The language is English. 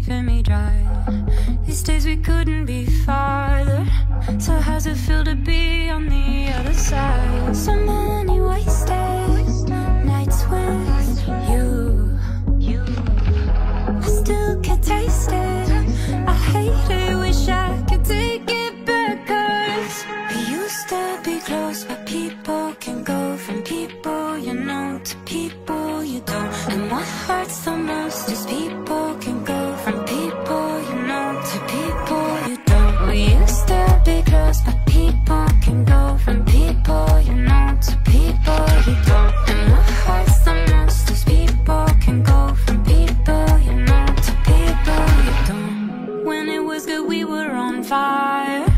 sucking me dry. These days we couldn't be farther. So how's it feel to be on the other side? So many wasted nights with you. I still can taste it. I hate it, wish I could take it back. 'Cause we used to be close, but people can go from people you know to people you don't. And what hurts the most is people can go from people you know to people you don't. We used to be close, but people can go from people you know to people you don't. And what hurts the most is people can go from people you know to people you don't. When it was good we were on fire.